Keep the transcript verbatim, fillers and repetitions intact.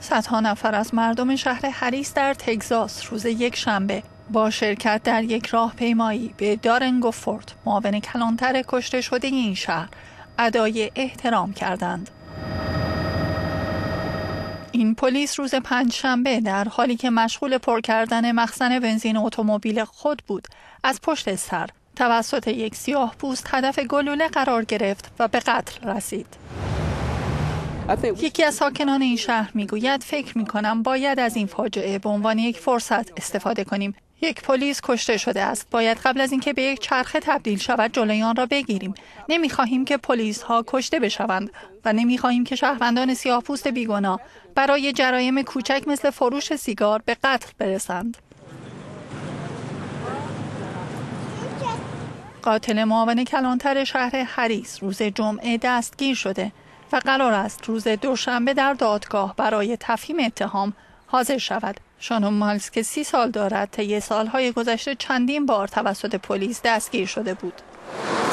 صدها نفر از مردم شهر هریس در تگزاس روز یک شنبه با شرکت در یک راهپیمایی به دارنگوفورت، معاون کلانتر کشته شده این شهر، ادای احترام کردند. این پلیس روز پنجشنبه در حالی که مشغول پر کردن مخزن بنزین اتومبیل خود بود، از پشت سر توسط یک سیاه‌پوست هدف گلوله قرار گرفت و به قتل رسید. یکی از ساکنان این شهر میگوید فکر میکنم باید از این فاجعه به عنوان یک فرصت استفاده کنیم. یک پلیس کشته شده است. باید قبل از اینکه به یک چرخه تبدیل شود جلوی آن را بگیریم. نمیخواهیم که پلیس ها کشته بشوند و نمیخواهیم که شهروندان سیاه‌پوست بیگناه برای جرایم کوچک مثل فروش سیگار به قتل برسند. قاتل معاون کلانتر شهر هریس روز جمعه دستگیر شده و قرار است روز دوشنبه در دادگاه برای تفهیم اتهام حاضر شود. شانون مالز که سی سال دارد طی سالهای گذشته چندین بار توسط پلیس دستگیر شده بود.